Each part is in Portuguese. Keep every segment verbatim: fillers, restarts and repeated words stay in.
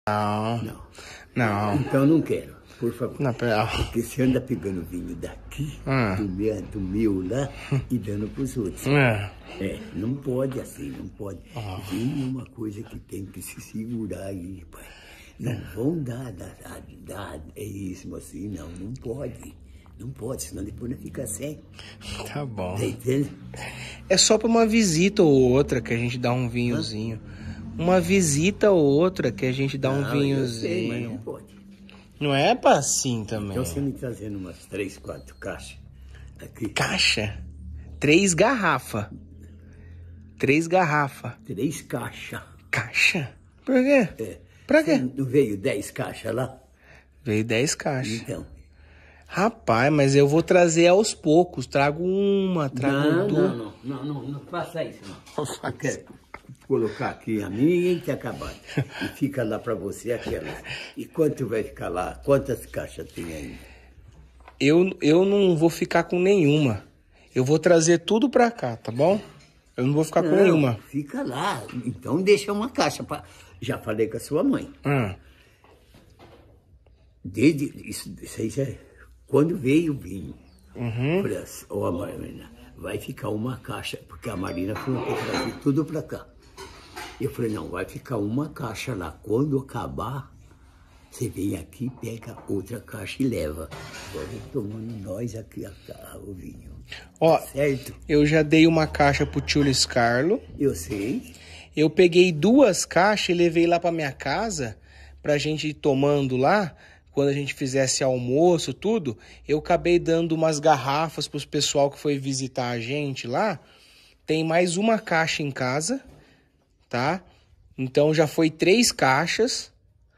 Não. Não. Não. Então não quero, por favor. Não, pera. Porque você anda pegando vinho daqui, Ah. do, meu, do meu lá, e dando pros outros. É. É, não pode assim, não pode. Ah. Vinho é uma coisa que tem que se segurar aí, pai. Não vão dar, dar, dar, dar é isso assim, não, não pode. Não pode, senão depois não fica sem. Tá bom. Tá entendendo? É só pra uma visita ou outra que a gente dá um vinhozinho. Uma visita ou outra que a gente dá um Não, vinhozinho. eu sei, mas não pode. Não é pra assim também. Então você me trazendo umas três, quatro caixas aqui. Caixa? Três garrafas. Três garrafas. Três caixas. Caixa? Por quê? É. Pra quê? Não veio dez caixas lá? Veio dez caixas. Então. Rapaz, mas eu vou trazer aos poucos. Trago uma, trago Não, duas. não, não, não, não, não faça isso, não. Eu quero colocar aqui a minha e ter acabado. E fica lá pra você aquelas. E quanto vai ficar lá? Quantas caixas tem ainda? Eu, eu não vou ficar com nenhuma. Eu vou trazer tudo pra cá, tá bom? Eu não vou ficar não, com nenhuma. Fica lá. Então deixa uma caixa pra... Já falei com a sua mãe. Hum. Desde... Isso, isso aí já... Quando veio o vinho, Uhum. falei assim, ô Marina, vai ficar uma caixa, porque a Marina falou que ia trazer tudo pra cá. Eu falei, não, vai ficar uma caixa lá. Quando acabar, você vem aqui, pega outra caixa e leva. Agora tomando nós aqui a, a, o vinho. Ó, certo? Eu já dei uma caixa pro tio Luiz Carlos. Eu sei. Eu peguei duas caixas e levei lá pra minha casa, pra gente ir tomando lá. Quando a gente fizesse almoço, tudo, eu acabei dando umas garrafas pros pessoal que foi visitar a gente lá. Tem mais uma caixa em casa, tá? Então já foi três caixas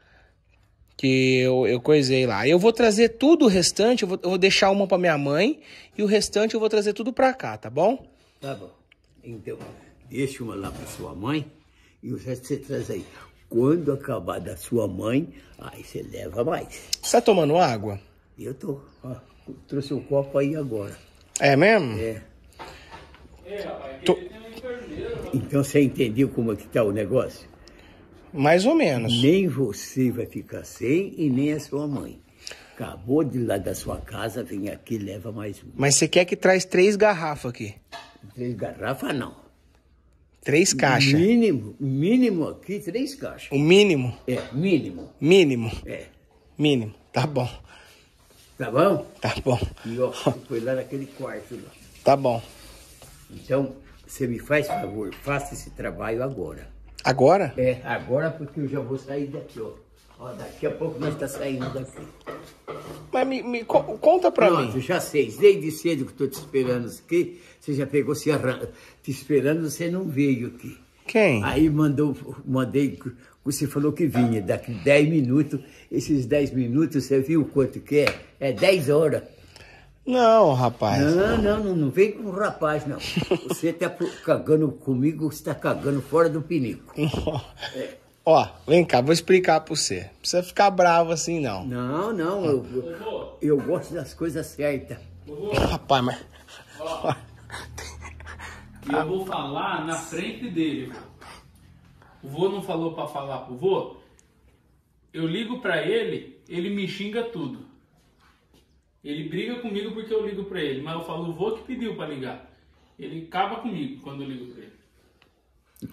que eu, eu coisei lá. Eu vou trazer tudo o restante, eu vou, eu vou deixar uma pra minha mãe e o restante eu vou trazer tudo pra cá, tá bom? Tá bom. Então, deixa uma lá pra sua mãe e o resto você traz aí. Quando acabar da sua mãe, aí você leva mais. Você tá tomando água? Eu tô. Ó, trouxe um copo aí agora. É mesmo? É. É, rapaz, Tô- ele tem um enfermeiro, rapaz. Então você entendeu como é que tá o negócio? Mais ou menos. Nem você vai ficar sem e nem a sua mãe. Acabou de lá da sua casa, vem aqui e leva mais um. Mas você quer que traz três garrafas aqui? Três garrafas, não. Três caixas. Mínimo, mínimo aqui, três caixas. O mínimo? É, mínimo. Mínimo. É. Mínimo. Tá bom. Tá bom? Tá bom. E ó, foi lá naquele quarto lá. Tá bom. Então, você me faz favor, faça esse trabalho agora. Agora? É, agora porque eu já vou sair daqui, ó. Ó, daqui a pouco nós tá saindo daqui. Mas me, me co- conta pra Pronto, mim. já sei. Desde cedo que eu tô te esperando aqui, você já pegou se arran... te esperando, você não veio aqui. Quem? Aí mandou, mandei, você falou que vinha daqui dez minutos. Esses dez minutos, você viu quanto que é? É dez horas. Não, rapaz. Não, não, não, não vem com o rapaz, não. Você tá cagando comigo, você tá cagando fora do pinico. Ó, vem cá, vou explicar pra você. Não precisa ficar bravo assim, não. Não, não, eu, eu, eu gosto das coisas certas. Rapaz, mas... E eu vou falar na frente dele. O vô não falou pra falar pro vô? Eu ligo pra ele, ele me xinga tudo. Ele briga comigo porque eu ligo pra ele, mas eu falo o vô que pediu pra ligar. Ele acaba comigo quando eu ligo pra ele.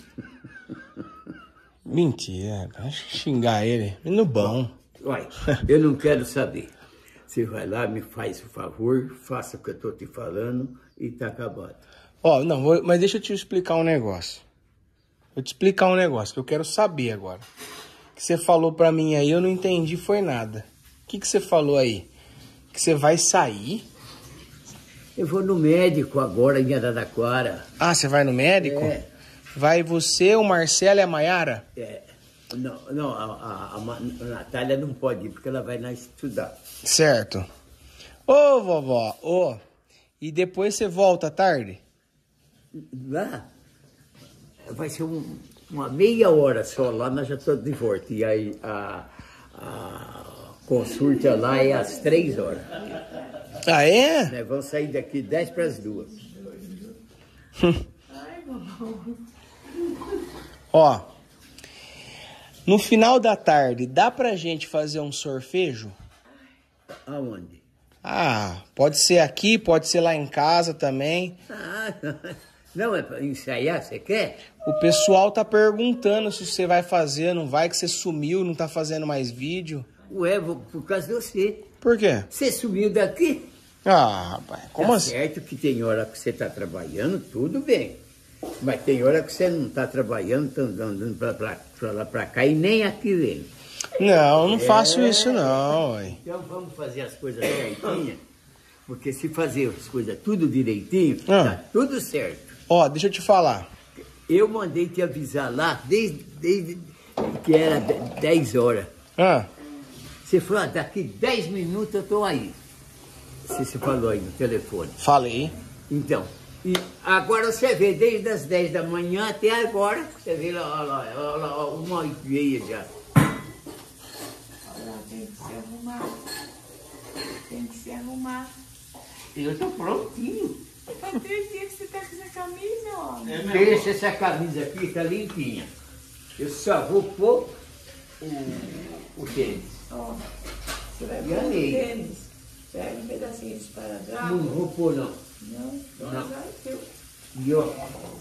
Mentira, acho que xingar ele. No bom. Olha, eu não quero saber. Você vai lá, me faz o favor, faça o que eu tô te falando e tá acabado. Ó, não, vou- mas deixa eu te explicar um negócio. Vou te explicar um negócio que eu quero saber agora. O que você falou pra mim aí, eu não entendi, foi nada. O que, que você falou aí? Que você vai sair? Eu vou no médico agora em Araraquara. Ah, você vai no médico? É. Vai você, o Marcelo e a Maiara? É, não, não a, a, a Ma- a Natália não pode ir porque ela vai lá estudar. Certo. Ô, vovó, ô. E depois você volta à tarde? Lá vai ser um- uma meia hora só, lá nós já estamos de volta. E aí a, a consulta lá é às três horas. Ah, é? Nós vamos sair daqui dez para as duas. Ó, No final da tarde, dá pra gente fazer um sorvejo? Aonde? Ah, pode ser aqui, pode ser lá em casa também. Ah, não, é pra ensaiar, você quer? O pessoal tá perguntando se você vai fazer, não vai, que você sumiu, não tá fazendo mais vídeo. Ué, vou, por causa de você. Por quê? Você sumiu daqui? Ah, rapaz, como Tá assim? certo que tem hora que você tá trabalhando, tudo bem. Mas tem hora que você não tá trabalhando, tá andando pra, pra, pra lá pra cá e nem aqui vem. Não, não É. faço isso não, ué. Então vamos fazer as coisas certinhas, porque se fazer as coisas tudo direitinho, Ah. tá tudo certo. Ó, deixa eu te falar. Eu mandei te avisar lá desde, desde que era dez horas. Ah, Você falou, ah, daqui dez minutos eu tô aí. Você, você falou aí no telefone. falei. Então, e agora você vê, desde as dez da manhã até agora, você vê lá, ó, lá, ó, lá ó, uma e meia já. Olha, tem que se arrumar. Tem que se arrumar. Eu tô prontinho. Faz três dias que você tá com essa camisa, ó. É mesmo? Deixa essa camisa aqui, tá limpinha. Eu só vou pôr o, o tênis. Ó, você vai E pôr a o meia? tênis. Pega um pedacinho de Não esparadrapo. vou pôr, não. Não, Não. não. Vai, teu. E ó,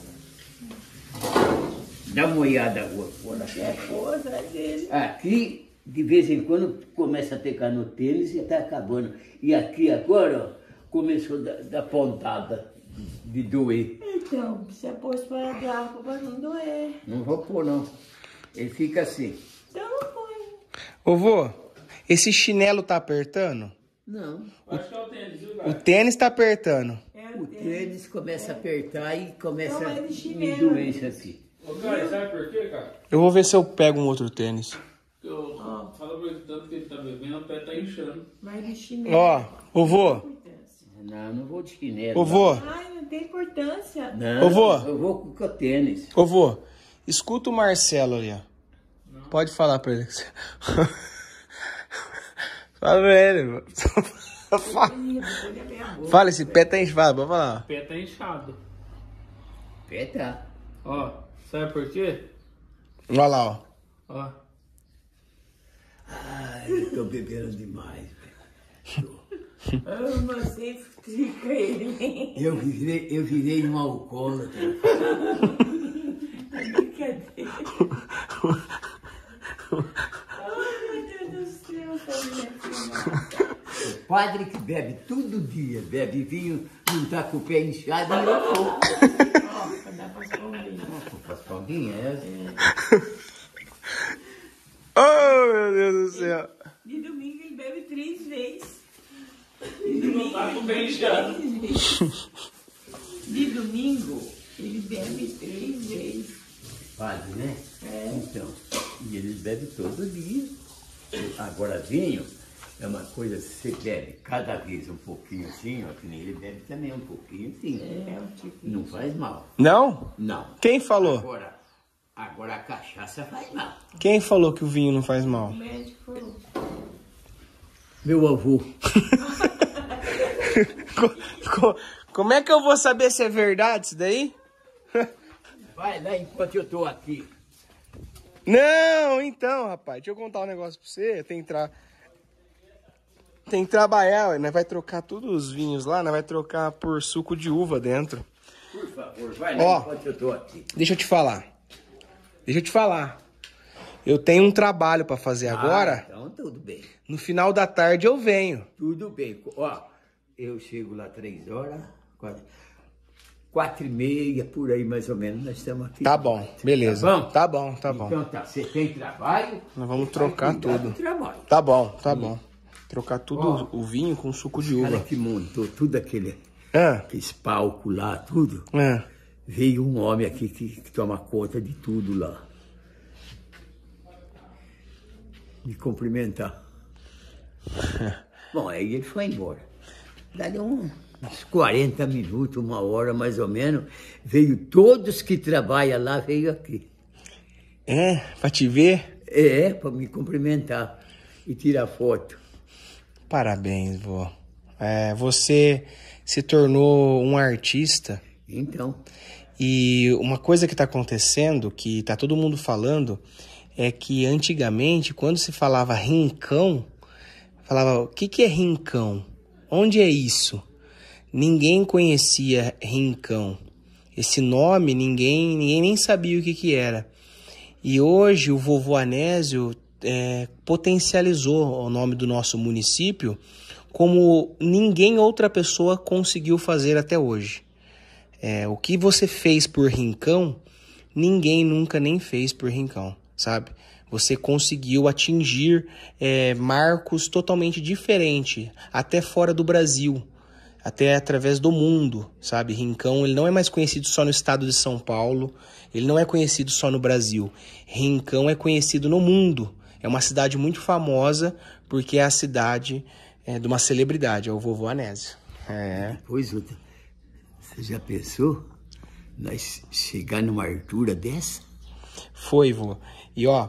dá uma olhada agora. É pôr atrás dele. Aqui, de vez em quando, começa a pegar no tênis e tá acabando. E aqui agora, ó, começou da, da pontada de doer. Então, precisa pôr esparadrapo pra não doer. Não vou pôr, não. Ele fica assim. Então não põe. Ô, vô, esse chinelo tá apertando? Não. Acho que é o tênis, viu, O cara? tênis tá apertando. É O tênis começa a apertar e começa Então vai de a me chinelo. doer isso aqui. Ô, cara, sabe por quê, cara? Eu vou ver se eu pego um outro tênis. Eu falo pra ele tanto que ele tá bebendo, o pé tá inchando. Vai de chinelo. Ó, ô, vô, Não, eu não vou de chinelo. ô, vô, Ai, não tem importância. Não, Ô, vô. eu vou com o tênis. ô, vô, escuta o Marcelo ali, ó. Pode falar pra ele. Fala pra ele, vô. Fala. Fala, esse pé tá inchado, pode falar. O pé tá inchado. Pé tá. Ó, sabe por quê? Olha lá, ó. Ó. Ai, eu tô bebendo demais. velho. Ah, você fica ele. Eu virei, eu virei um alcoólatra. É brincadeira. Ai, meu Deus do céu, família. O padre que bebe todo dia, bebe vinho, não tá com o pé inchado, e eu tô. Ó, dá pra esconder. As palminhas, é. Oh, meu Deus do céu. De domingo ele bebe três vezes. Não tá com o pé inchado. Três vezes. De domingo ele bebe três vezes. Padre, né? É. Então, e eles bebem todo dia. Agora, vinho é uma coisa que você bebe cada vez um pouquinho assim, ó, que nem ele bebe também um pouquinho assim. É, o tipo. Não faz mal. Não? Não. Quem falou? Agora, agora a cachaça faz mal. Quem falou que o vinho não faz mal? O médico falou. Meu avô. Co- co- Como é que eu vou saber se é verdade isso daí? Vai lá enquanto eu tô aqui. Não, então, rapaz, deixa eu contar um negócio pra você. Tem que, tra... Tem que trabalhar, ué, né? Vai trocar todos os vinhos lá, né? Vai trocar por suco de uva dentro. Por favor, vai lá Ó. enquanto eu tô aqui. Deixa eu te falar. Deixa eu te falar. Eu tenho um trabalho pra fazer agora. Ah, então tudo bem. No final da tarde eu venho. Tudo bem. Ó, eu chego lá três horas, quatro, quatro e meia, por aí mais ou menos, nós estamos aqui. Tá bom, beleza. Tá bom? Tá bom, tá bom. Então tá, você tem trabalho? Nós vamos vai trocar cuidar tudo. do trabalho. Tá bom, tá bom. Trocar tudo Ó. o vinho com suco de O cara uva. que montou tudo aquele, Ah, aqueles palcos lá, tudo, ah. veio um homem aqui que, que toma conta de tudo lá. Me cumprimentar. Bom, aí ele foi embora. Dali um, uns quarenta minutos, uma hora mais ou menos, veio todos que trabalham lá, veio aqui. É, pra te ver. É, para me cumprimentar e tirar foto. Parabéns, vó. É, você se tornou um artista Então, e uma coisa que tá acontecendo, que tá todo mundo falando, é que antigamente, quando se falava rincão, falava, o que, que é rincão? Onde é isso? Ninguém conhecia rincão. Esse nome, ninguém, ninguém nem sabia o que, que era. E hoje o vovô Anésio é, potencializou o nome do nosso município como ninguém outra pessoa conseguiu fazer até hoje. É, o que você fez por Rincão, ninguém nunca nem fez por Rincão, sabe? Você conseguiu atingir é, marcos totalmente diferentes, até fora do Brasil, até através do mundo, sabe? Rincão, ele não é mais conhecido só no estado de São Paulo, ele não é conhecido só no Brasil. Rincão é conhecido no mundo. É uma cidade muito famosa porque é a cidade é, de uma celebridade, é o vovô Anésio. É. Depois, você já pensou nós chegar numa altura dessa? Foi, vô. E ó,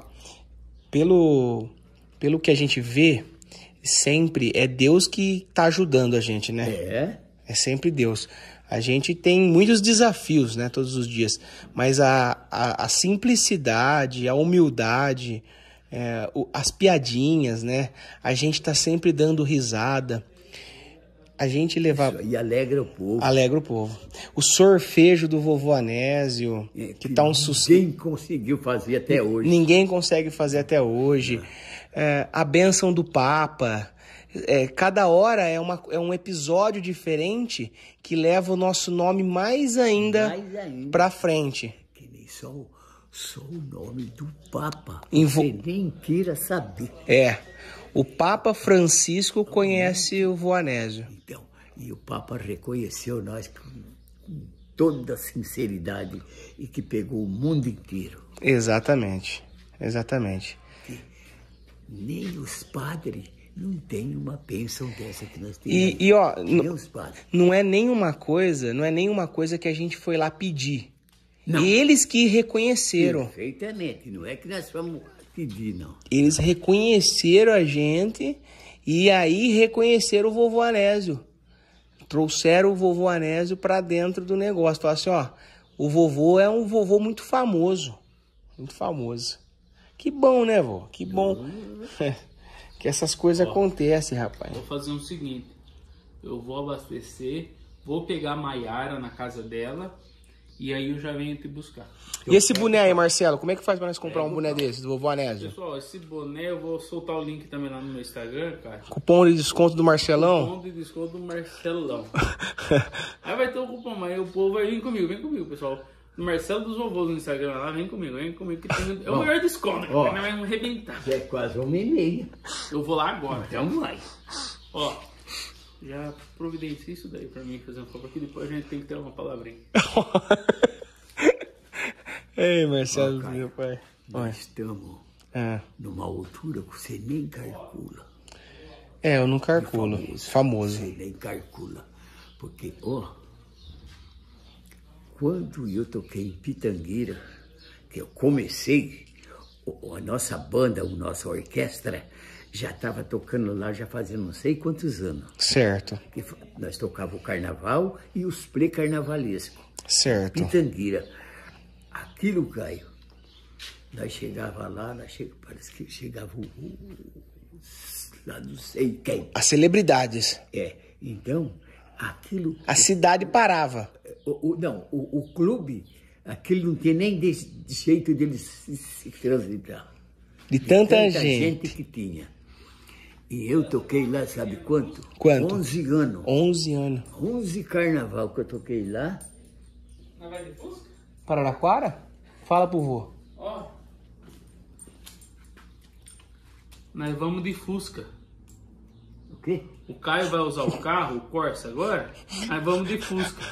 pelo, pelo que a gente vê, sempre é Deus que tá ajudando a gente, né? É? É sempre Deus. A gente tem muitos desafios, né, todos os dias, mas a, a, a simplicidade, a humildade, é, o, as piadinhas, né, a gente tá sempre dando risada, a gente leva... E alegra o povo. Alegra o povo. O sorfejo do vovô Anésio, É, que, que tá um sucesso. Ninguém conseguiu fazer até hoje. Ninguém consegue fazer até hoje. É, a bênção do Papa. É, cada hora é, uma, é um episódio diferente que leva o nosso nome mais ainda, Mais ainda. pra frente. Que nem só, o- só o nome do Papa. Invo- Você nem queira saber. É. O Papa Francisco conhece o vô Anésio. Então, e o Papa reconheceu nós com, com toda sinceridade e que pegou o mundo inteiro. Exatamente. Exatamente. Nem os padres não têm uma bênção dessa que nós temos. E, e ó, Nem n- os padres. não é nenhuma coisa, não é nenhuma coisa que a gente foi lá pedir. Não. Eles que reconheceram. Perfeitamente. Não é que nós vamos pedir, não. Eles reconheceram a gente e aí reconheceram o vovô Anésio. Trouxeram o vovô Anésio para dentro do negócio. Falaram assim, ó, o vovô é um vovô muito famoso. Muito famoso. Que bom, né, vô? Que bom. Que essas coisas acontecem, rapaz. Vou fazer o seguinte, eu vou abastecer, vou pegar a Maiara na casa dela e aí eu já venho te buscar. E esse boné aí, Marcelo? Como é que faz pra nós comprar um boné desse, do vovô Anésio? Pessoal, esse boné eu vou soltar o link também lá no meu Instagram, cara. Cupom de desconto do Marcelão? Cupom de desconto do Marcelão. Aí vai ter o cupom, mas aí o povo vai vir comigo, vem comigo, pessoal. No Marcelo dos Vovôs no Instagram lá, vem comigo, vem comigo que tem, é o maior desconto, ó. cara, vai arrebentar. Já é quase uma e meia. Eu vou lá agora. Então vai. Ó, já providencia isso daí pra mim fazer um favor, que depois a gente tem que ter uma palavrinha. Ei, Marcelo, Ó, cara. meu pai. Olha. Nós estamos É. numa altura que você nem calcula. É, eu não calculo. Famoso. Você nem calcula. Porque, ó, quando eu toquei em Pitangueira, que eu comecei, o- a nossa banda, a nossa orquestra, já estava tocando lá já fazia não sei quantos anos. Certo, Que f- nós tocávamos o carnaval e os pré-carnavalescos. certo. Pitangueira. Aquilo, Caio, nós chegava lá, nós che... parece que chegava o, o, lá não sei quem. As celebridades. É, então, aquilo... A cidade parava. O, o- não, o, o clube, aquilo não tinha nem de, de jeito dele se, se transitar. De tanta, Tanta gente. que tinha. E eu toquei lá, sabe quanto? Quanto? onze anos. onze anos. onze carnaval que eu toquei lá. Não vai de Fusca? Pararaquara? Fala pro vô. Ó. Nós vamos de Fusca. O quê? O Caio vai usar o carro, o Corsa agora. Nós vamos de Fusca.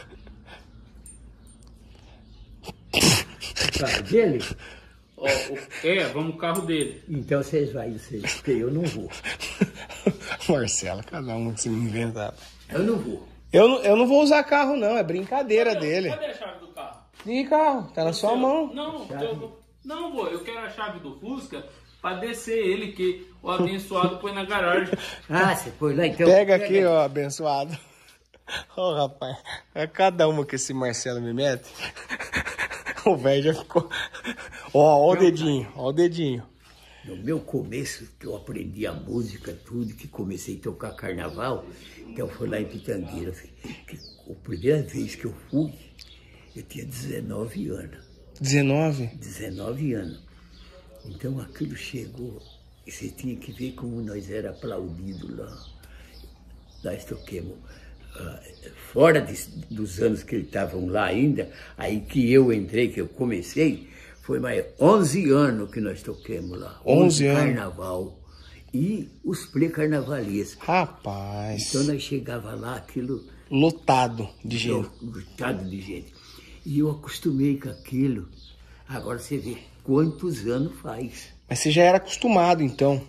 Carro dele? Ó, o- é, vamos o carro dele. Então vocês vão, vocês, porque eu não vou. Marcelo, cada um que se me inventa. Eu não vou. Eu, não- eu não vou usar carro, não. É brincadeira dele. Cadê a chave do carro? E carro? Tá na sua mão. Não, eu, não, vô, eu quero a chave do Fusca pra descer ele, que o abençoado põe na garagem. Ah, você foi lá então? Pega aqui, ó, abençoado. Ô, rapaz. É cada uma que esse Marcelo me mete. O velho já ficou... Ó, ó o dedinho, ó o dedinho. No meu começo, que eu aprendi a música, tudo, que comecei a tocar carnaval, então foi lá em Pitangueira. Que a primeira vez que eu fui, eu tinha dezenove anos. dezenove? dezenove anos. Então aquilo chegou, e você tinha que ver como nós era aplaudidos lá. Nós toquemos, uh, fora de, dos anos que eles estavam lá ainda, aí que eu entrei, que eu comecei, foi mais onze anos que nós toquemos lá. onze anos? Carnaval. E os pré-carnavalescos. Rapaz. Então nós chegava lá, aquilo... Lotado de gente. Lotado de gente. E eu acostumei com aquilo. Agora você vê quantos anos faz. Mas você já era acostumado, então.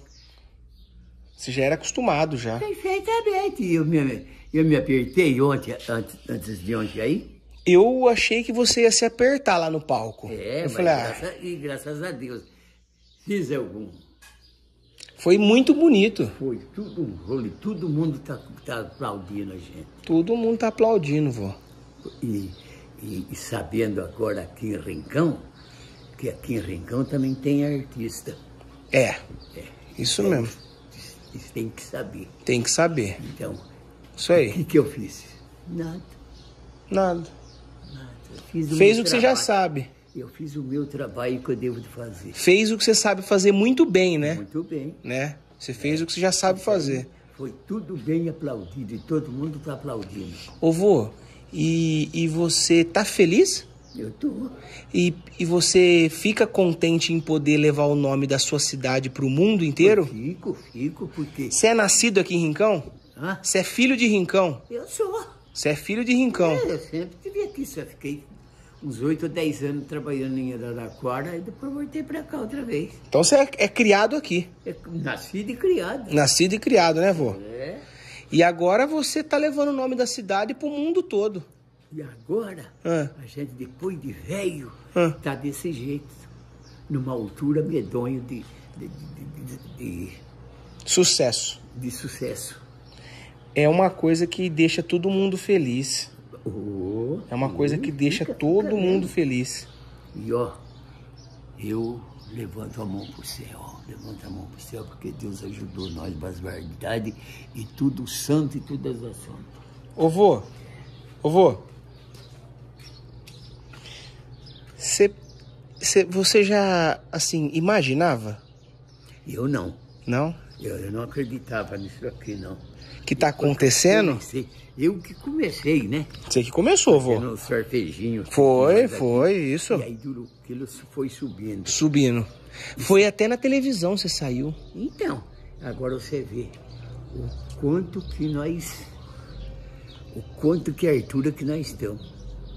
Você já era acostumado, já. Perfeitamente. Eu me, eu me apertei ontem, antes, antes de ontem aí. Eu achei que você ia se apertar lá no palco. É, eu mas falei, graças, ah, e graças a Deus fiz algum. foi muito bonito. Foi tudo um rolo, todo mundo tá, tá aplaudindo a gente. Todo mundo tá aplaudindo, vô. E, e, e sabendo agora aqui em Rincão, que aqui em Rincão também tem artista. É, É, isso então, mesmo. Eles têm que saber. Tem que saber. Então, Isso o aí. que, que eu fiz? Nada, Nada. nada. Eu fiz o Fez meu o que você já trabalho. sabe. Eu fiz o meu trabalho que eu devo de fazer. Fez o que você sabe fazer muito bem, né? Muito bem. né? Você fez o que você já sabe fazer. Foi tudo bem aplaudido e todo mundo está aplaudindo. Ô, vô, e, e você tá feliz? Eu tô. E, e você fica contente em poder levar o nome da sua cidade pro mundo inteiro? Fico, fico, porque... Você é nascido aqui em Rincão? Hã? Você é filho de Rincão? Eu sou. Você é filho de Rincão. É, eu sempre estive aqui, só fiquei uns oito ou dez anos trabalhando em Araraquara e depois voltei para cá outra vez. Então você é, é criado aqui. É, nascido e criado. Nascido e criado, né, vô? É. E agora você tá levando o nome da cidade pro mundo todo. E agora, Ah. a gente, depois de velho, Ah. tá desse jeito. Numa altura medonha de, de, de, de, de, Sucesso. de sucesso. É uma coisa que deixa todo mundo feliz. Oh, É uma coisa que fica, deixa fica todo mesmo. mundo feliz. E ó, eu levanto a mão pro céu, levanto a mão pro céu, porque Deus ajudou nós, das verdades, e tudo santo e todas as santas. Ô vô, ô vô, cê, cê, você já, assim, imaginava? Eu não, Não? eu, eu não acreditava nisso aqui, não. Que tá acontecendo? Comecei, eu que comecei, né? Você que começou, vô. No sortejinho. Foi, aqui, foi, isso. E aí duro, aquilo foi subindo. Subindo. Foi até na televisão você saiu. Então, agora você vê o quanto que nós, o quanto que a altura que nós estamos.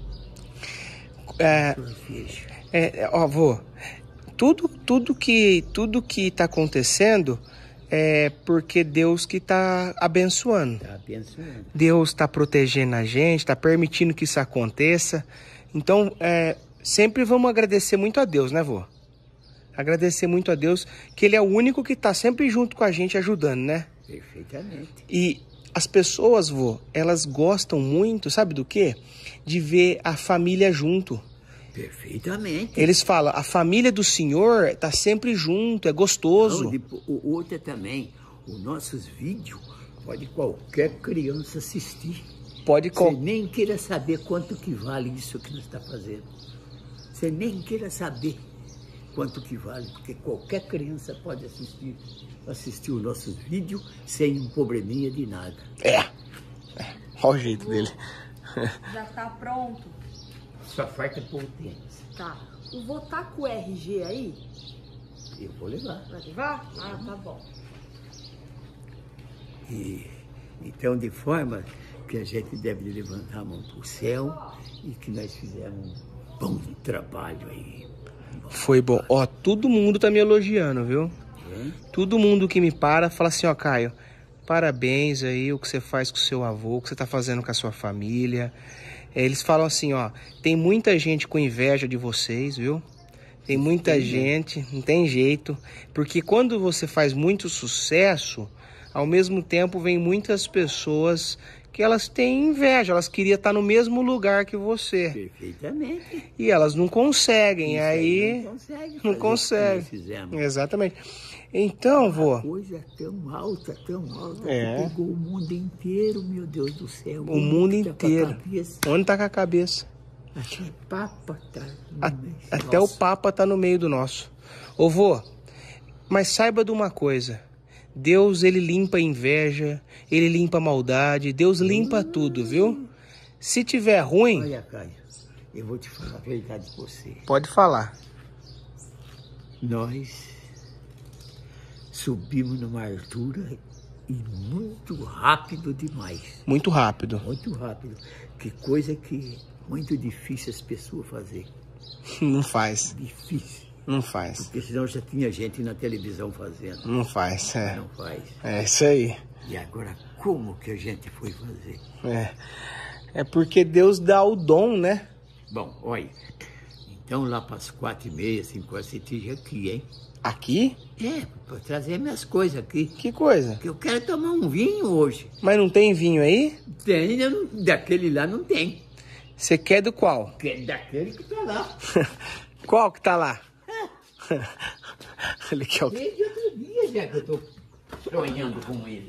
É, é, ó, vô, tudo, tudo que, tudo que tá acontecendo é porque Deus que tá abençoando. Tá abençoando. Deus está protegendo a gente, está permitindo que isso aconteça. Então, é, sempre vamos agradecer muito a Deus, né, vô? Agradecer muito a Deus, que Ele é o único que está sempre junto com a gente, ajudando, né? Perfeitamente. E as pessoas, vô, elas gostam muito, sabe do quê? De ver a família junto. Perfeitamente. Eles falam, a família do Senhor está sempre junto, é gostoso. Não, depois, o outro também, os nossos vídeos, pode qualquer criança assistir. Pode... Você Qual... nem queira saber quanto que vale isso que nós estamos fazendo. Você nem queira saber quanto que vale, porque qualquer criança pode assistir, assistir os nossos vídeos sem um probleminha de nada. É. é. Olha o jeito dele. Já tá pronto? Só falta pôr o tênis. Tá. O vô tá com o R G aí? Eu vou levar. Vai levar? Ah, tá bom. E, então, de forma que a gente deve levantar a mão para o céu e que nós fizemos um bom trabalho aí. Foi bom. Ó, todo mundo tá me elogiando, viu? É? Todo mundo que me para fala assim, ó, Caio, parabéns aí o que você faz com o seu avô, o que você tá fazendo com a sua família. Eles falam assim, ó, tem muita gente com inveja de vocês, viu? Tem muita gente, não tem jeito. Porque quando você faz muito sucesso, ao mesmo tempo vem muitas pessoas que elas têm inveja, elas queriam estar no mesmo lugar que você. Perfeitamente. E elas não conseguem, Isso aí não consegue. não consegue. Fizemos. Exatamente. Então, vô, Coisa tão alta, tão alta, É. que pegou o mundo inteiro, meu Deus do céu. o mundo Onde tá com a inteiro. cabeça? Onde tá com a cabeça? Até Papa tá. A- no meio. até o Nossa. Papa tá no meio do nosso. Ô, vô, mas saiba de uma coisa. Deus, ele limpa a inveja, ele limpa a maldade, Deus limpa tudo, viu? Se tiver ruim, Olha, Caio, eu vou te falar a verdade pra você. pode falar. Nós subimos numa altura e muito rápido demais. Muito rápido. Muito rápido. Que coisa que muito difícil as pessoas fazer. Não faz, Difícil. não faz, Porque senão já tinha gente na televisão fazendo. não faz, é. Não faz. É isso aí. E agora, como que a gente foi fazer? É. É porque Deus dá o dom, né? Bom, olha. Então lá para as quatro e meia, cinco horas, você esteja aqui, hein? Aqui? É, para trazer minhas coisas aqui. Que coisa. Que eu quero tomar um vinho hoje. Mas não tem vinho aí? Tem, eu não- daquele lá não tem. Você quer do qual? Que é daquele que tá lá. Qual que tá lá? Ele quer o quê? Desde outro dia já que eu tô sonhando com ele.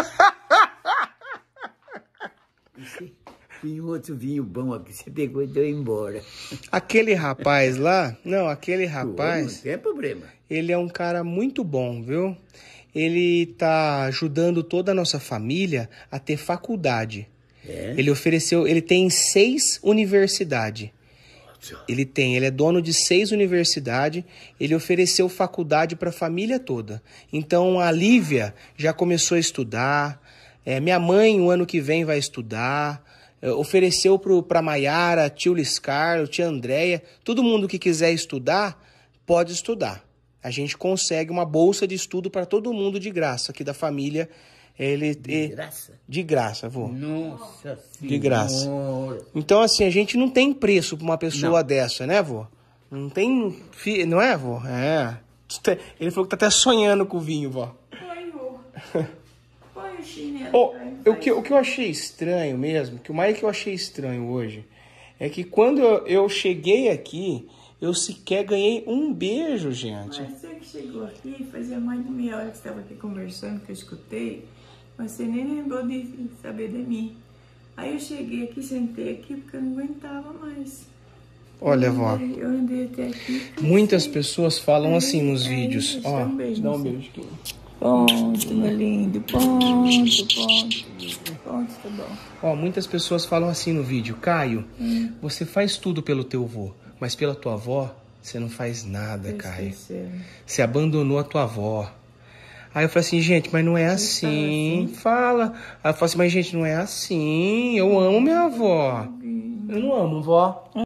Esse- Tem outro vinho bom aqui, você pegou e deu embora. Aquele rapaz lá, não, aquele Não rapaz, tem problema. ele é um cara muito bom, viu? Ele tá ajudando toda a nossa família a ter faculdade. É? Ele ofereceu, ele tem seis universidades. Ele tem, ele é dono de seis universidades, ele ofereceu faculdade para a família toda. Então a Lívia já começou a estudar, é, minha mãe o ano que vem vai estudar, é, ofereceu para a Maiara, tio Liscarlo, tia Andréia, todo mundo que quiser estudar, pode estudar. A gente consegue uma bolsa de estudo para todo mundo de graça aqui da família. Ele, De e- graça? de graça, vô. Nossa Senhora. De graça. Então, assim, a gente não tem preço pra uma pessoa Não. dessa, né, vô? Não tem... fi- Não é, vô? É. Ele falou que tá até sonhando com o vinho, vó. Põe o... Põe o chinelo. Ô, aí, o, faz- que, o que eu achei estranho mesmo, que o mais que eu achei estranho hoje, é que quando eu, eu cheguei aqui, eu sequer ganhei um beijo, gente. Mas você que chegou aqui, fazia mais de meia hora que você estava aqui conversando, que eu escutei, mas você nem lembrou de saber de mim. Aí eu cheguei aqui, sentei aqui, porque eu não aguentava mais. Olha, eu vó. andei, eu andei até aqui. Muitas cansei. pessoas falam assim nos É, vídeos. isso, Ó, dá um beijo dá um no seu. beijo aqui. Ponto, meu lindo, ponto, ponto. Ponto, tá bom. Ó, muitas pessoas falam assim no vídeo, Caio, você faz tudo pelo teu avô, mas pela tua avó, você não faz nada, Caio. Esqueceram. Você abandonou a tua avó. Aí eu falei assim, gente, mas não é assim. Fala. Aí eu falei assim, mas gente, não é assim. Eu amo minha avó. Eu não amo, vó.